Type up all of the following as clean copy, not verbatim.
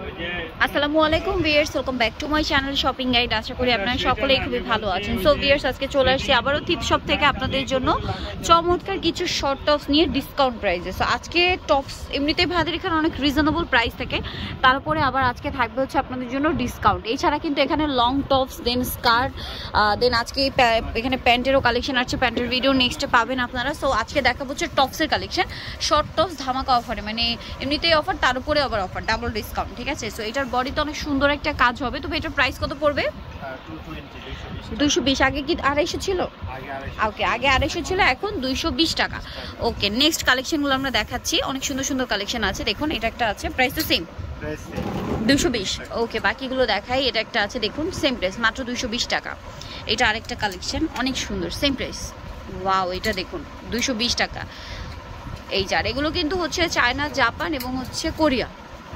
আসসালামু আলাইকুম viewers, welcome back to my channel shopping guide. আশা করি আপনারা সকলেই খুবই ভালো আছেন। সো ভিউয়ার্স, আজকে চলে আসছি আবারও থ্রিফ্ট শপ থেকে আপনাদের জন্য চমৎকার কিছু শর্ট টপস নিয়ে ডিসকাউন্ট প্রাইসে। সো আজকে টপস এমনিতেই ভাইদের এখানে অনেক রিজনেবল প্রাইস থাকে, তারপরে আবার আজকে থাকবে হচ্ছে আপনাদের জন্য ডিসকাউন্ট। এছাড়া কিন্তু এখানে long tops, then skirt, then আজকে এখানে প্যান্টেরও কালেকশন আছে, প্যান্টের ভিডিও নেক্সটে পাবেন আপনারা। সো আজকে দেখাবো হচ্ছে টপসের কালেকশন, শর্ট টপস ধামাকা অফারে, মানে এমনিতেই অফার তার উপরে আবার অফার, ডাবল ডিসকাউন্ট, ঠিক আছে। সো এটার বডিতে অনেক সুন্দর একটা কাজ হবে। তবে এটার প্রাইস কত পড়বে? 220। আগে কি 250 ছিল? ওকে, আগে 250 ছিল, এখন 220 টাকা। ওকে, নেক্সট কালেকশনগুলো আমরা দেখাচ্ছি। অনেক সুন্দর সুন্দর কালেকশন আছে, দেখুন এটা একটা আছে, প্রাইস তো সেম 220। ওকে, বাকিগুলো দেখাই। এটা একটা আছে, দেখুন সেম প্রাইস, মাত্র 220 টাকা। এটা আরেকটা কালেকশন, অনেক সুন্দর, সেম প্রাইস। ওয়াও, এটা দেখুন 220 টাকা। এই যার এগুলো কিন্তু হচ্ছে চায়না, জাপান এবং হচ্ছে কোরিয়া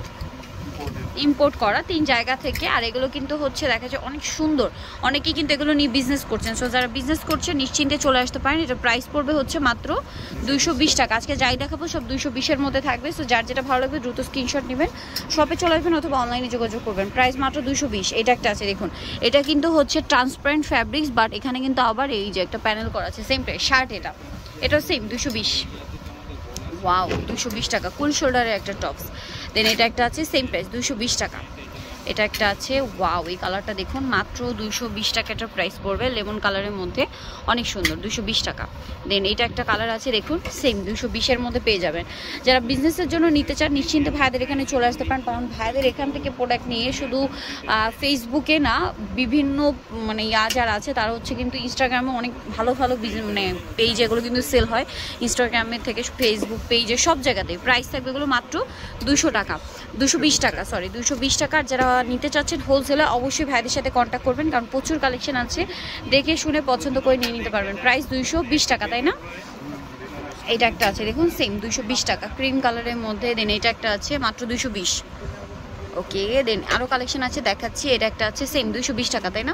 ইম্পোর্ট করা, 3 জায়গা থেকে। আর এগুলো কিন্তু হচ্ছে দেখা যায় অনেক সুন্দর, অনেকেই কিন্তু এগুলো নিয়ে বিজনেস করছেন। সো যারা বিজনেস করছেন নিশ্চিন্তে চলে আসতে পারেন। এটা প্রাইস পড়বে হচ্ছে মাত্র 220 টাকা। আজকে যাই দেখাবো সব 220-এর মধ্যে থাকবে। সো যার যেটা ভালো লাগবে দ্রুত স্ক্রিনশট নেবেন, শপে চলে আসবেন অথবা অনলাইনে যোগাযোগ করবেন। প্রাইস মাত্র 220। এটা একটা আছে, দেখুন এটা কিন্তু হচ্ছে ট্রান্সপারেন্ট ফ্যাব্রিক্স, বাট এখানে কিন্তু আবার এই যে একটা প্যানেল করা আছে, সেম প্রাইস। শার্ট এটাও সেম 220। ওয়াও, 220 টাকা, ফুল শোল্ডারের একটা টপস। দেন এটা একটা আছে, সেম প্রাইস 220 টাকা। এটা একটা আছে, ওয়াও এই কালারটা দেখুন, মাত্র 220 টাকা এটা প্রাইস পড়বে, লেমন কালারের মধ্যে, অনেক সুন্দর, 220 টাকা। দেন এটা একটা কালার আছে, দেখুন সেম 220-এর মধ্যে পেয়ে যাবেন। যারা বিজনেসের জন্য নিতে চান নিশ্চিন্তে ভাইদের এখানে চলে আসতে পারেন, কারণ ভাইদের এখান থেকে প্রোডাক্ট নিয়ে শুধু ফেসবুকে না, বিভিন্ন মানে যারা আছে তারা হচ্ছে কিন্তু ইনস্টাগ্রামে অনেক ভালো ভালো মানে পেজ, এগুলো কিন্তু সেল হয় ইনস্টাগ্রামের থেকে ফেসবুক পেজে, সব জায়গাতেই। প্রাইস থাকবে এগুলো মাত্র 200 টাকা, 220 টাকা, সরি 220 টাকার। যারা নিতে চাচ্ছেন হোলসেলে অবশ্যই ভাইদের সাথে কন্ট্যাক্ট করবেন, কারণ প্রচুর কালেকশন আছে, দেখে শুনে পছন্দ করে নিয়ে নিতে পারবেন। প্রাইস 220 টাকা, তাই না? এটা একটা আছে, দেখুন সেম 220 টাকা, ক্রিম কালারের মধ্যে। দেন এটা একটা আছে মাত্র 220। ওকে, দেন আরও কালেকশন আছে দেখাচ্ছি। এটা একটা আছে সেম 220 টাকা, তাই না?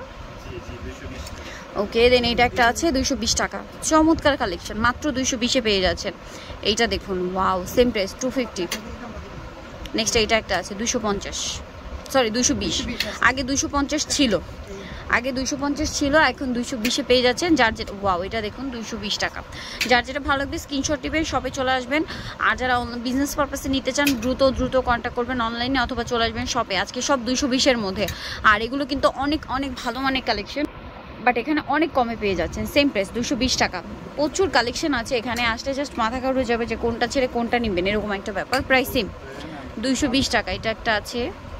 ওকে, দেন এটা একটা আছে 220 টাকা, চমৎকার কালেকশন, মাত্র 220-এ পেয়ে যাচ্ছেন। এইটা দেখুন, ওয়াও সেম প্রাইস 250। নেক্সট এইটা একটা আছে 250, সরি 220। আগে 250 ছিল, আগে 250 ছিল, এখন 220-এ পেয়ে যাচ্ছেন। যার যেটা, ওয়াও এটা দেখুন 220 টাকা। যার যেটা ভালো লাগবে স্ক্রিনশট নেবেন, শপে চলে আসবেন। আর যারা বিজনেস পারপাসে নিতে চান দ্রুত কন্ট্যাক্ট করবেন অনলাইনে, অথবা চলে আসবেন শপে। আজকে সব 220-এর মধ্যে। আর এগুলো কিন্তু অনেক অনেক ভালো মানের কালেকশন, বাট এখানে অনেক কমে পেয়ে যাচ্ছেন, সেম প্রাইস 220 টাকা। প্রচুর কালেকশন আছে, এখানে আসলে জাস্ট মাথা খারাপ হয়ে যাবে যে কোনটা ছেড়ে কোনটা নেবেন, এরকম একটা ব্যাপার। প্রাইস সেম 220 টাকা। এটা একটা আছে,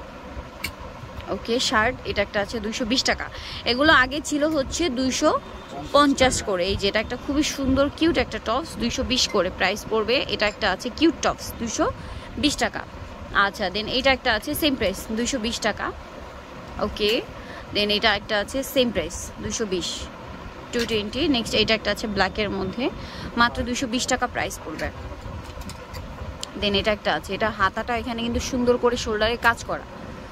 ওকে শার্ট, এটা একটা আছে 220 টাকা। এগুলো আগে ছিল হচ্ছে 250 করে। এই যে এটা একটা খুবই সুন্দর কিউট একটা টপস, 220 করে প্রাইস পড়বে। এটা একটা আছে কিউট টপস, 220 টাকা। আচ্ছা, দেন এটা একটা আছে সেম প্রাইস 220 টাকা। ওকে, দেন এটা একটা আছে সেম প্রাইস 220, 220। নেক্সট এটা একটা আছে ব্ল্যাকের মধ্যে, মাত্র 220 টাকা প্রাইস পড়বে। দেন এটা একটা আছে, এটা হাতাটা এখানে কিন্তু সুন্দর করে শোল্ডারে কাজ করা,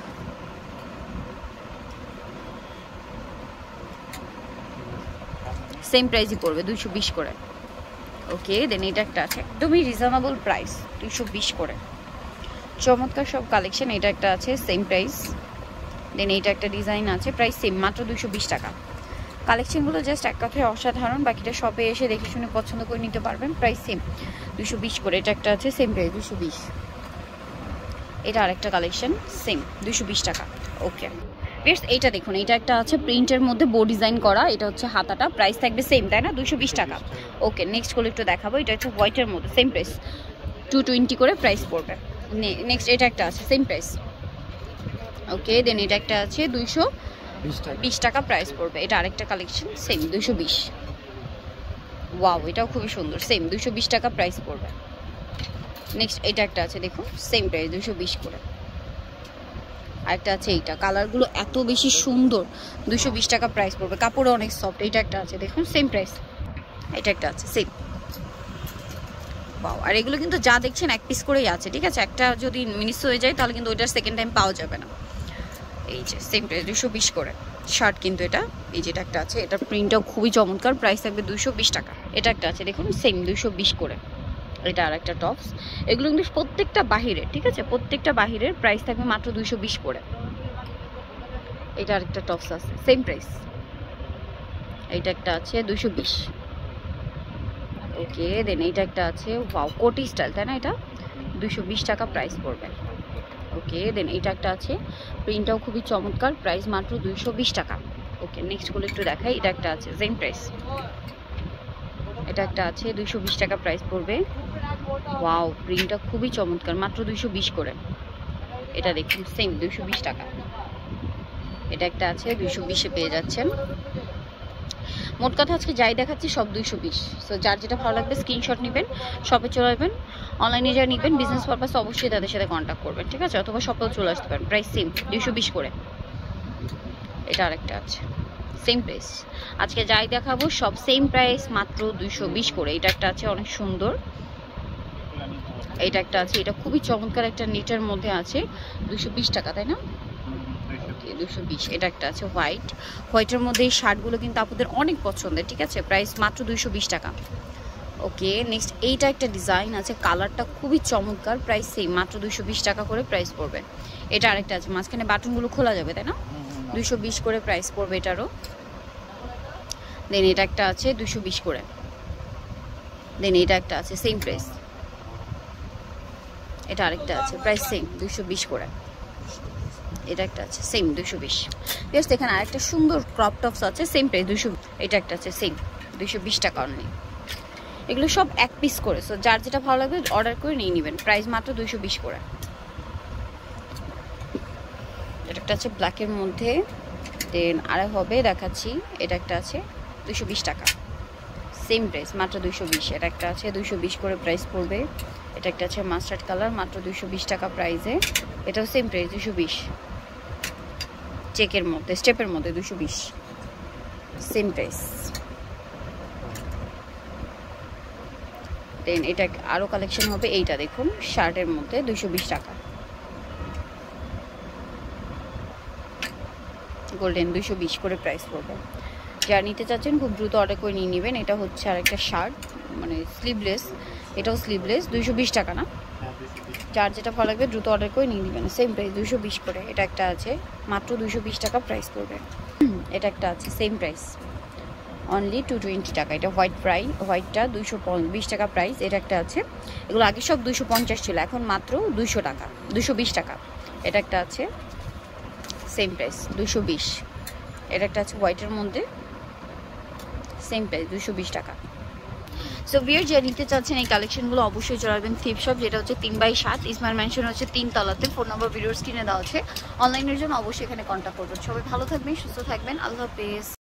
সেম প্রাইসই পড়বে 220 করে। ওকে, দেন এটা একটা আছে একদমই রিজনেবল প্রাইস 220 করে, চমৎকার সব কালেকশন। এটা একটা আছে সেম প্রাইস। দেন এইটা একটা ডিজাইন আছে, প্রাইস সেম, মাত্র 220 টাকা। কালেকশনগুলো জাস্ট এক কথায় অসাধারণ, বাকিটা শপে এসে দেখে শুনে পছন্দ করে নিতে পারবেন। প্রাইস সেম 220 করে। এটা একটা আছে সেম প্রাইস 220। এটা আরেকটা কালেকশন, সেম 220 টাকা। ওকে বেশ, এইটা দেখুন, এটা একটা আছে প্রিন্টের মধ্যে বো ডিজাইন করা, এটা হচ্ছে হাতাটা, প্রাইস থাকবে সেম, তাই না? 220 টাকা। ওকে, নেক্সট করে একটু দেখাবো। এটা হচ্ছে হোয়াইটের মধ্যে, সেম প্রাইস 220 করে প্রাইস পড়বে। নেক্সট এটা একটা আছে সেম প্রাইস। ওকে, দেন এটা একটা আছে 220 টাকা প্রাইস পড়বে। এটা আরেকটা কালেকশন, সেম 220। ওয়াও, এটাও খুবই সুন্দর, সেম 220 টাকা প্রাইস পড়বে। নেক্সট এটা একটা আছে, দেখুন সেম প্রাইস 220 করে। আরেকটা আছে, এইটা কালারগুলো এত বেশি সুন্দর, 220 টাকা প্রাইস পড়বে, কাপড়ও অনেক সফট। এটা একটা আছে, দেখুন সেম প্রাইস। এটা একটা আছে সেম। ওয়াও, আর এগুলো কিন্তু যা দেখছেন এক পিস করেই আছে, ঠিক আছে? একটা যদি মিস হয়ে যায় তাহলে কিন্তু ওইটার সেকেন্ড টাইম পাওয়া যাবে না। এই যে সেম প্রাইস 220 করে শার্ট, কিন্তু এটা এই যেটা একটা আছে, এটার প্রিন্টটাও খুবই চমৎকার, প্রাইস থাকবে 220 টাকা। এটা একটা আছে, দেখুন সেম 220 করে। এটা আর একটা টপস, এগুলো কিন্তু প্রত্যেকটা বাহিরের, ঠিক আছে, প্রত্যেকটা বাহিরের প্রাইস থাকবে মাত্র 220 করে। এটা আরেকটা টপস আছে সেম প্রাইস, এইটা একটা আছে 220। ওকে দেন এইটা একটা আছে, ওয়াও কোটি স্টাইল, তাই না, এটা 220 টাকা প্রাইস পড়বে। ওকে দেন এইটা একটা আছে, প্রিন্টটাও খুবই চমৎকার, প্রাইস মাত্র 220 টাকা। ওকে নেক্সট গুলো একটু দেখাই, এটা একটা আছে সেম প্রাইস, এটা একটা আছে 220 টাকা প্রাইস পড়বে। ওয়াও প্রিন্টটা খুবই চমৎকার, মাত্র 220 করে। এটা দেখুন সেম 220 টাকা। এটা একটা আছে 220-এ পেয়ে যাচ্ছেন। মোট কথা আজকে যাই দেখাচ্ছি সব 220। সো যার যেটা ভালো লাগবে স্ক্রিনশট নেবেন, শপে চলে আসবেন। অনলাইনে যা নেবেন বিজনেস পারপাস অবশ্যই তাদের সাথে কন্ট্যাক্ট করবেন, ঠিক আছে, অথবা শপেও চলে আসতে পারেন। প্রাইস সেম 220 করে। এটা আরেকটা আছে সেম প্রাইস, আজকে যাই দেখাবো সব সেম প্রাইস মাত্র 220 করে। এটা একটা আছে অনেক সুন্দর, এটা একটা আছে, এটা খুবই চমৎকার একটা নেটের মধ্যে আছে, 220 টাকা, তাই না, 220। এটা একটা আছে হোয়াইটের মধ্যে, এই শার্টগুলো কিন্তু আপনাদের অনেক পছন্দের, ঠিক আছে, প্রাইস মাত্র 220 টাকা। ওকে নেক্সট এইটা একটা ডিজাইন আছে, কালারটা খুবই চমৎকার, প্রাইস সেম মাত্র 220 টাকা করে প্রাইস পড়বে। এটা আরেকটা আছে, মাঝখানে বাটনগুলো খোলা যাবে, তাই না, 220 করে প্রাইস পড়বে এটারও। দেন এটা একটা আছে 220 করে। দেন এটা একটা আছে সেম প্রাইস, এটা আরেকটা আছে প্রাইস সেম 220 করে। এটা একটা আছে সেম 220। জাস্ট এখানে আরেকটা সুন্দর ক্রপ টপস আছে সেম প্রাইস 200। এটা একটা আছে সেম 220 টাকা অনলি। এগুলো সব এক পিস করে, সো যার যেটা ভালো লাগবে অর্ডার করে নিয়ে নেবেন, প্রাইস মাত্র 220 করে। এটা একটা আছে ব্ল্যাকের মধ্যে, দেন আরে হবে দেখাচ্ছি, এটা একটা আছে 220 টাকা সেম প্রাইস মাত্র 220। এটা একটা আছে 220 করে প্রাইস পড়বে। এটা একটা আছে মাস্টার্ড কালার, মাত্র 220 টাকা প্রাইসে। এটাও সেম প্রাইস 220, চেকের মধ্যে স্টেপের মধ্যে 220 সেম প্রাইস। দেন এটা আরও কালেকশন হবে, এইটা দেখুন শার্টের মধ্যে 220 টাকা, গোল্ডেন 220 করে প্রাইস পড়বে। যা নিতে চাচ্ছেন খুব দ্রুত অর্ডার করে নিয়ে নেবেন। এটা হচ্ছে আর একটা শার্ট, মানে স্লিভলেস, এটাও স্লিভলেস 220 টাকা না, যার যেটা ভালো লাগবে দ্রুত অর্ডার করে নিয়ে নেবেন, সেম প্রাইস 220 করে। এটা একটা আছে মাত্র 220 টাকা প্রাইস পড়বে। এটা একটা আছে সেম প্রাইস অনলি 220 টাকা। এটা হোয়াইটটা 220 টাকা প্রাইস। এটা একটা আছে, এগুলো আগে সব 250 ছিল, এখন মাত্র 200 টাকা, 220 টাকা। এটা একটা আছে সেম প্রাইস 220। এটা একটা আছে হোয়াইটের মধ্যে সেম প্রাইস 220 টাকা। সো ভিউয়ার যারা নিতে চাচ্ছেন এই কালেকশনগুলো অবশ্যই চলে আসবেন থিপ শপ, যেটা হচ্ছে 3/7 ইসমাইল ম্যানশন হচ্ছে 3 তলাতে। ফোন নম্বর ভিডিওর স্ক্রিনে দেওয়া আছে, অনলাইনের জন্য অবশ্যই এখানে কন্ট্যাক্ট করবেন। সবাই ভালো থাকবেন, সুস্থ থাকবেন, আল্লাহ হাফেজ।